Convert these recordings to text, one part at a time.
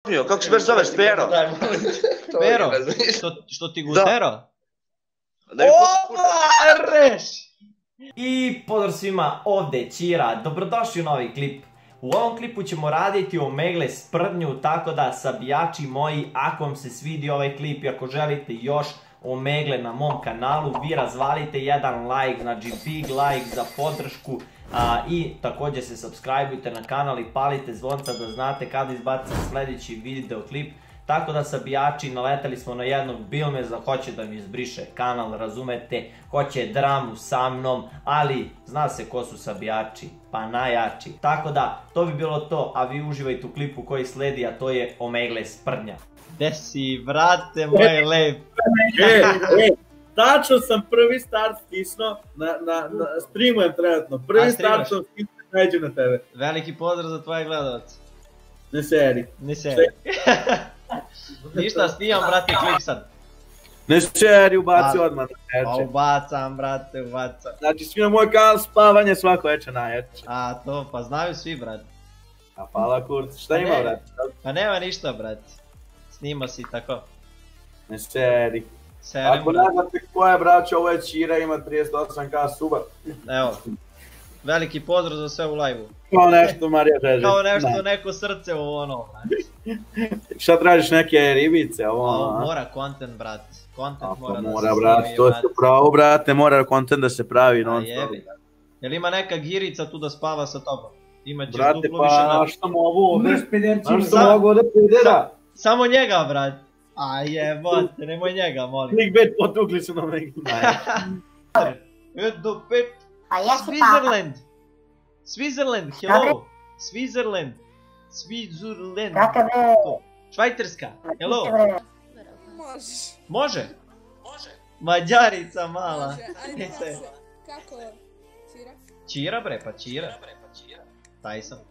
glumio, kako se baš zoveš, Pero? Pero, što ti gutero? Reš! I pozdrav svima, ovdje je Ćira, dobrodošli u novi klip. U ovom klipu ćemo raditi Omegle sprdnju, tako da sabijači moji, ako vam se svidi ovaj klip i ako želite još Omegle na mom kanalu, vi razvalite jedan like, znači big like za podršku. I također se subscribeujte na kanal i palite zvonca da znate kada izbacim sljedeći videoklip. Tako da sabijači, naletali smo na jednog Bilmeza, hoće da mi izbriše kanal, razumete, hoće dramu sa mnom, ali zna se ko su sabijači, pa najjači. Tako da, to bi bilo to, a vi uživajte u klipu koji sledi, a to je Omegle sprdnja. Gde si, brate moj lep? Tačno sam prvi start stisnuo, streamujem trenutno, prvi start sam stisnuo i nađem na tebe. Veliki pozdrav za tvoje gledalce. Ne seri. Ne seri. Ništa, snimam brate klip sad. Ne seri, ubaci odmah na jače. Ubacam brate, ubacam. Znači svi na moj kanal spavanje svako večer najjače. A to, pa znaju svi brate. A hvala kurc, šta ima brate? Pa nema ništa brate. Snima si tako. Ne seri. Serim, ako ne znate ko je braće, ovo je Ćira, ima 38k suba. Evo. Veliki pozdrav za sve u live-u. Kao nešto Marija žeži. Kao nešto, neko srce u ono, brate. Šta tražiš, neke ribice, ovo? Mora content, brate. Content mora da se mora, brate, to je pravo, brate, mora content da se pravi non stop. Jel ima neka girica tu da spava sa tobom? Imaće brate, duplo više pa što mogu ovdje? Što mogu ovdje pedera? Samo njega, brate. A jebote, nemoj njega, molim. Clickbait potukli su na neki. Edo pet. Switzerland! Switzerland, hello! Switzerland! Switzerland! Kakav je? Švajcarska, hello! Može. Može? Može. Mađarica mala. Može, ajde. Kako? Ćira? Ćira bre, pa Ćira. Taj sam.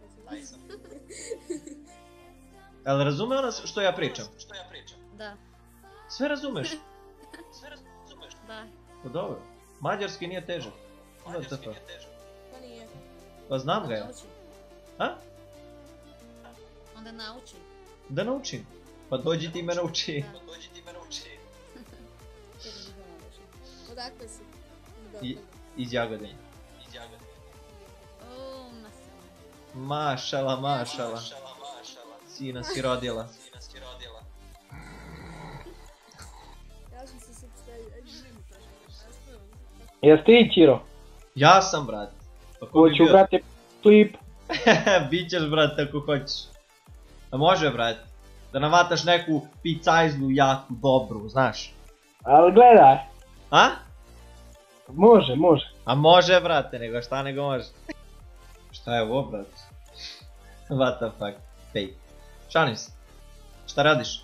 Jel razume ona što ja pričam? Da. Sve razumeš? Da. Pa dobro. Mađarski nije težak. Pa nije. Pa znam ga ja. A? Onda nauči. Da naučim. Pa dođi ti me nauči. Odakle si? Iz Jagodine. O, masala. Mašala. Sina si rodila. Ja sam se subscribe. Jesi ti Ćiro? Ja sam brat. Hoću brate klip. Bićeš brat ako hoćeš. A može brat. Da navataš neku picajzlu jaku dobru, znaš. Ali gledaj. A? Može. A može brate, nego šta nego može. Šta je ovo brat? What the fuck? Fake. Šalim se. Šta radiš?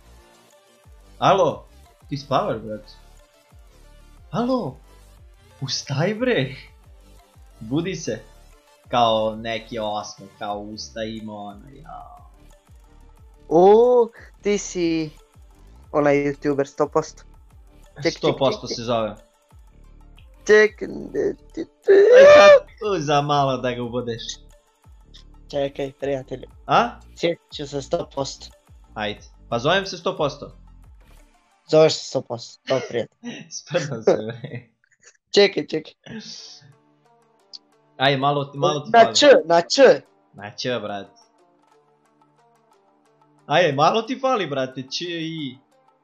Alo? Ti spavaš brat? Alo? Ustaj bre! Budi se. Kao neki osme, kao usta ima ono, jao. Ti si onaj youtuber 100%. 100% se zove. Čekaj. Aj sad tu za malo da ga ubodeš. Čekaj, prijatelju. A? Sjetit ću se 100%. Ajde. Pa zovem se 100%. Zoveš se 100%, to prijatelj. Sprdam se bre. Čekaj. Ajde, malo ti fali. Na Č. Na Č, brate. Ajde, malo ti fali, brate. Č i.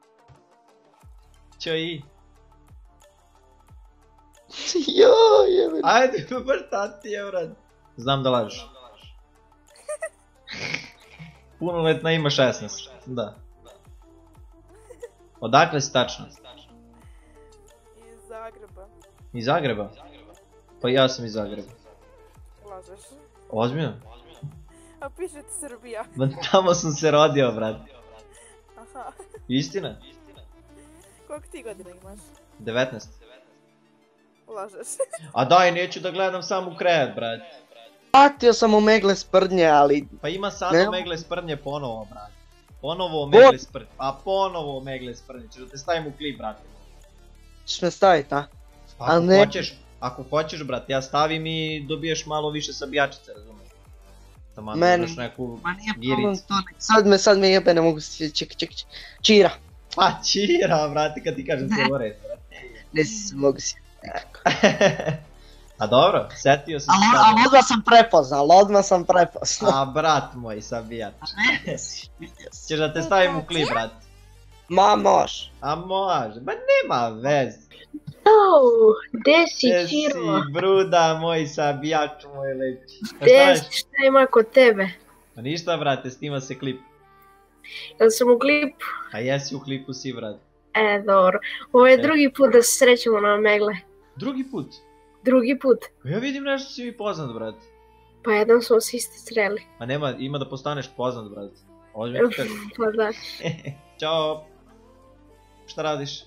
Joj, ajde, šta ti je, brate. Znam da lažeš. Punoletna ima 16. Da. Odakle si tačno? Iz Zagreba. Iz Zagreba? Pa ja sam iz Zagreba. Lažeš. Ozbiljno? A piše ti Srbija. Tamo sam se rodio, brate. Aha. Istina? Koliko ti godina imaš? 19. Lažeš. A daj, neću da gledam sam u krevet, brate. Pratio sam Omegle sprdnje, ali... Pa ima sad Omegle sprdnje ponovo, brate. Ponovo Omegle sprdnje. A ponovo Omegle sprdnje. Ću da te stavim u klip, brate. Ćeš me staviti, a? Ako hoćeš, brate, ja stavim i dobiješ malo više sabijačice, razumiješ? Tamo Meni- imaš neku Ma nije problem giricu. to, sad me jebe, ne mogu se, ček. Čira. Pa čira, brate, kad ti kažem cijelo red, brate. Ne mogu se. A dobro, setio sam se Ali odmah sam prepoznao. A brat moj, sabijač. Vidio si. Ćeš da te stavim u klip, brat. Ma moš. A može, ba nema veze. Gde si, Gde Ciro? si, bruda moj, sabijač moj lepi. Pa šta Gde radiš? si, šta ima kod tebe? Pa ništa, brate, snima se klip. Jel sam u klipu? A jesi u klipu si, brate. Dobro. Ovo je drugi put da se srećemo na Omegle. Drugi put. Drugi put. Pa ja vidim nešto si mi poznat, brate. Pa jednom smo se isto sreli. Ma nema, ima da postaneš poznat, brate. Ozbiljno ti kažem. Pa da. Ćao. Šta radiš?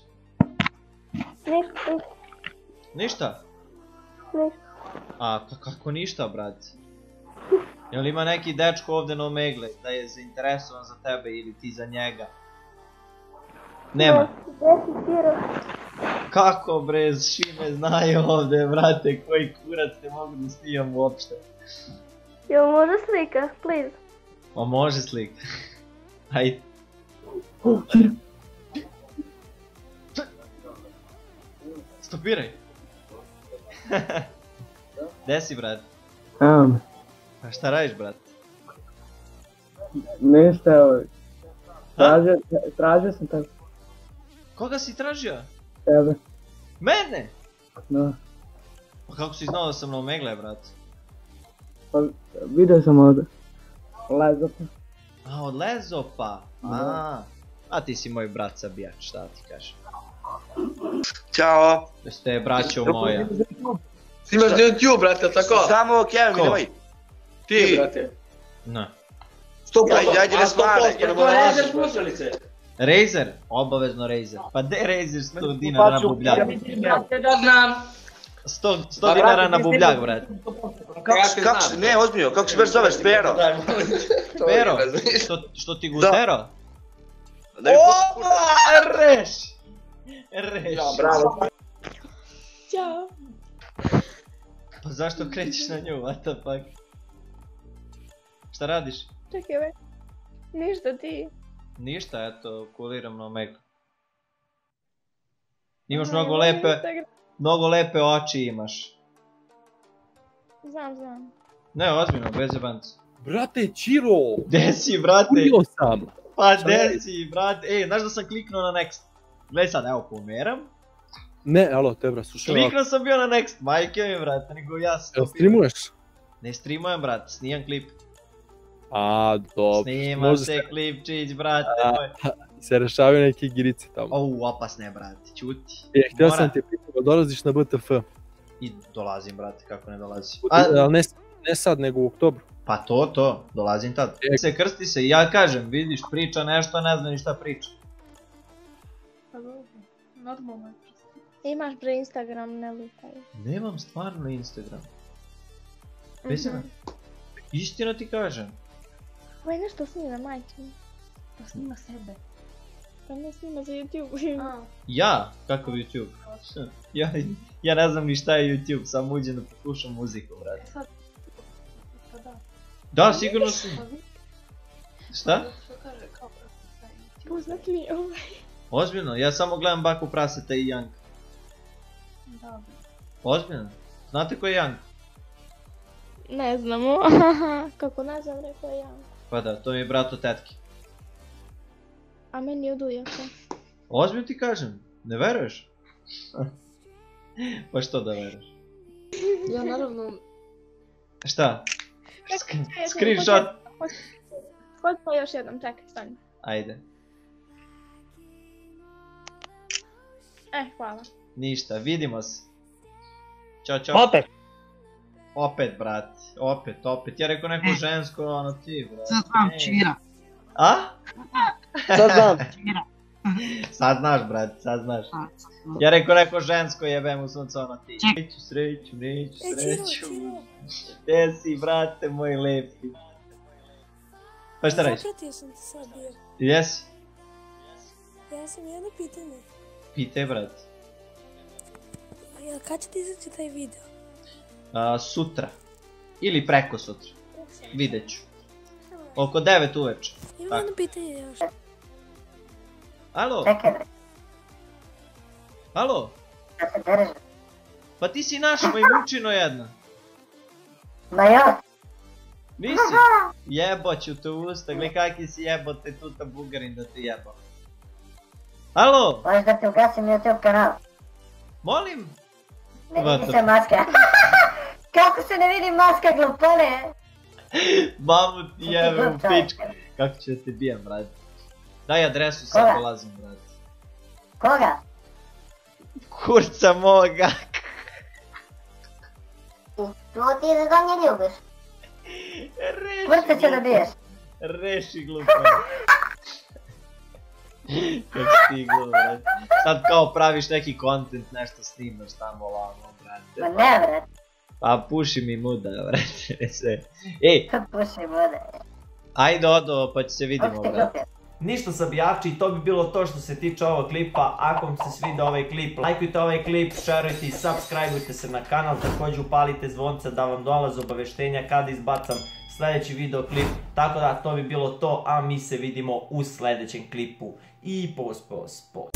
Ništa? A, pa kako ništa, brate? Jel ima neki dečko ovdje na Omegle da je zainteresovan za tebe ili ti za njega? Nema. Kako bre, svi me znaju ovdje, brate, koji kurac te mogu da snimam uopšte. Jel može slika, please? O, može slika. Ajde. Stopiraj. Gde si, brate? A šta radiš, brate? Ništa, evo. Tražio sam tebe. Koga si tražio? Tebe. Mene? No. Pa kako si znao da sam na Omegle, brate? Pa vidio sam od Lezopa. A, od Lezopa? A ti si moj brat sabijač, šta ti kažem? Ćao. Jeste braćo moja. Snimaš na YouTube, brate, tako? Samo Kevin, Ko? nemoj. Ti, brate. Ne. 100%, ajde ne smare, jer me lažeš. Razer? Obavezno Razer. Pa de Razer 100 dinara na bubljak? Da znam. 100 dinara na bubljak, brate. Kako si, ne, ozbiljno, kako se već zoveš, Pero? Pero? Što ti gutero? Opa, Reš! Reš! bravo. Ćao. Pa zašto krećeš na nju, what the fuck? Šta radiš? Čekaj, ve. Ništa ti. Ništa, eto, kuliram na Omegu. Imaš Aha, mnogo imam lepe, Instagram. mnogo lepe oči imaš. Znam. Ne, ozbiljno, bez jebanca. Brate, Ciro! Gde si, brate? Ubio sam! Pa gde si, brate? Ej, znaš da sam kliknuo na next? Gledaj sad, evo, pomeram. Ne, alo, te bra, slušaj ovako. Kliknuo sam bio na next, majke mi, brate, nego ja Jel streamuješ? Ne streamujem, brate, snimam klip. A, dobro. Snimam se klipčić, brate moj. Se rešavaju neke igrice tamo. Au, opasne, brate, čuti. Htio sam te pitati da dolaziš na BTF. I dolazim, brate, kako ne dolazim. Ali ne sad, nego u oktobru. Pa to, dolazim tad. Se krsti se i ja kažem, vidiš, priča nešto, ne zna ni šta priča. Pa dobro, normalno je prosto. Imaš bre Instagram, ne lutaj. Nemam stvarno Instagram. Besena, istina ti kažem. Ovo je nešto snima, majke mi. Pa snima sebe. Pa ne snima za YouTube. Ja? Kakav YouTube? Ja ne znam ni šta je YouTube, samo uđem da poslušam muziku, brate. Da, sigurno sam. Šta? Poznat mi je ovaj. Ozbiljno, ja samo gledam Baku Praseta i Janka. Dobro. Ozbiljno? Znate ko je Jank? Ne znamo. Kako ne znam, rekao je Janko. Pa da, to mi je brat od tetke. A meni je od ujaka. Ozbiljno ti kažem, ne veruješ? Pa što da veruješ? Ja naravno... Šta? Screenshot? Hoćemo još jednom, čekaj, stani. Ajde. Hvala. Ništa, vidimo se. Ćao. Opet, brat, opet. Ja rekao neko žensko, ono ti, brat. Sad znam, Čira. A? Sad znam, Čira. Sad znaš, brat, sad znaš. Ja rekao neko žensko, jebem u sunce, ono ti. Neću sreću. Gde si, brate moj lepi? Pa šta radiš? Zapratio sam te sad bio. Jesi? Ja sam jedno pitanje. Pitaj, brat. Kad će ti izaći taj video? Sutra. Ili preko sutra. Vidjet ću. Oko 9 uveče. Imam jedno pitanje još. Alo? Čekaj bre. Alo? Da se drži. Pa ti si naš majmučino jedna. Ma ja? Nisi? Jeboću te u usta, gledaj kaki si jebote tuta bugarin da te jebao. Alo? Možeš da ti ugasim YouTube kanal? Molim? Ne vidi se maska. Kako se ne vidi maska, glupane? Mamu ti jebe u pičku. Kako ću da te bijem, brad? Daj adresu, sad dolazim, brad. Koga? Kurca moga. To ti je da nje ljubiš. Kurca će da biješ. Reši glupo. Kako si ti glupo, brad. Sad kao praviš neki content, nešto snimaš tamo ovamo, brate. Ma ne, brat. Pa puši mi muda, brate, sve. Ej! Puši muda. Ajde odo, pa će se vidimo, brate. Ništa sabijači, to bi bilo to što se tiče ovog klipa. Ako vam se svidio ovaj klip, lajkujte ovaj klip, šerujte i subscribeujte se na kanal. Također upalite zvonce da vam dolaze obaveštenja kada izbacam sljedeći video klip. Tako da to bi bilo to, a mi se vidimo u sljedećem klipu. I pos.